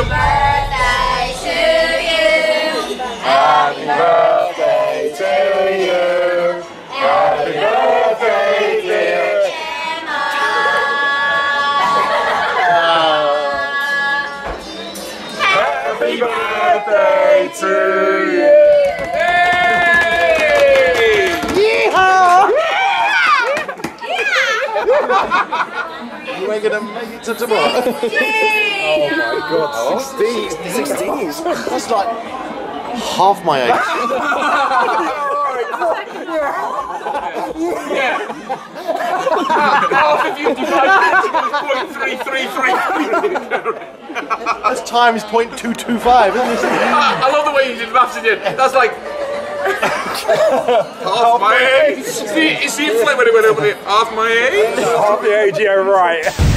birthday to you. Happy birthday to you. Happy birthday, dear Gemma. Happy birthday to you. Yee-Ha! You ain't gonna make it to tomorrow. Oh my god, 16. 16. That's like half my age. Yeah. Half of you divided into 0.3333. That's times 0.225, isn't it? I love the way you did maths again. That's like half my age. See, like when it went over there, half my age? Half the age, yeah, right.